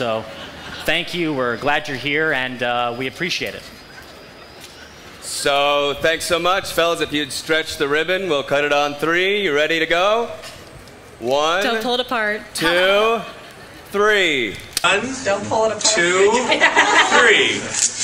So thank you. We're glad you're here, and we appreciate it. So thanks so much, fellas. If you'd stretch the ribbon, we'll cut it on 3. You ready to go? 1. Don't pull it apart. 2, 3. 1. Don't pull it apart. 2, 3.